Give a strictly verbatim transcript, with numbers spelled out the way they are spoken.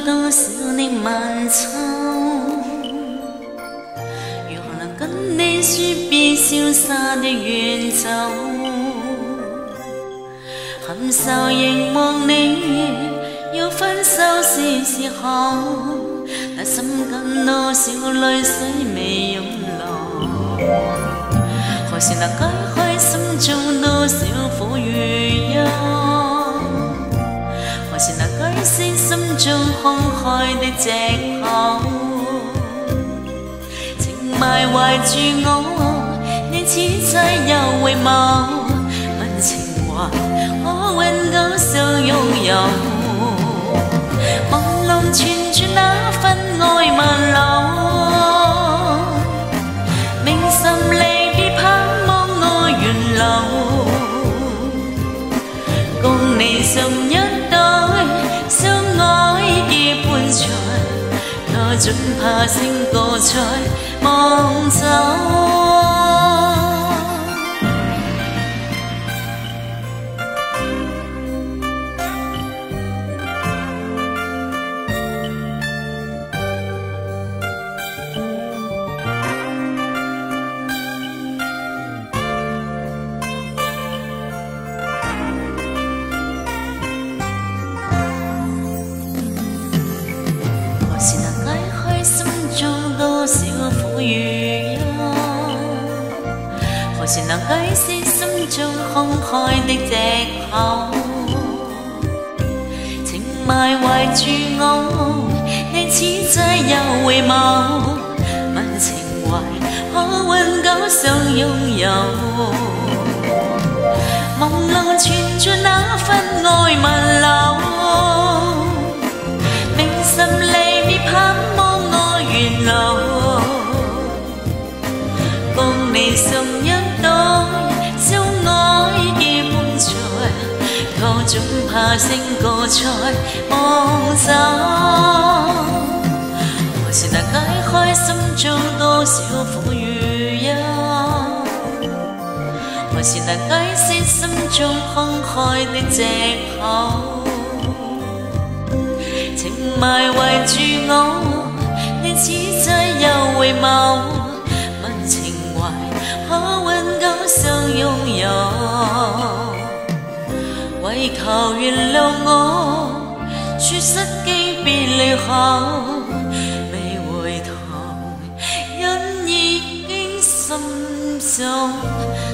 多少的漫长，如何能跟你说别潇洒的远走？含愁凝望你，要分手是时候，那心间多少泪水未涌流？何时能解开心中多少苦与忧？何时能解释心中空虛的藉口？情埋懷住我，你此際又回眸，問情懷可永久相擁有。朦朧存住那份愛萬縷，銘心離別盼望愛緣流，共你共一代相愛結伴隨，我總怕星過才望走。何時能解開心中多少苦與憂？何時能解釋心中空虛的藉口？情埋懷住我，你此際又回眸，問情懷可永久相擁有。朦朧存住那份愛萬縷，銘心離別盼望愛緣流，共你共一代相愛結伴隨，我總怕星過才望走。何時能解開心中多少苦與憂？何時能解釋心中空虛的藉口？情埋懷住我，你此際又回眸，問情懷可永久相擁有。為求原諒我，說失機別離後，未回頭，因已經心中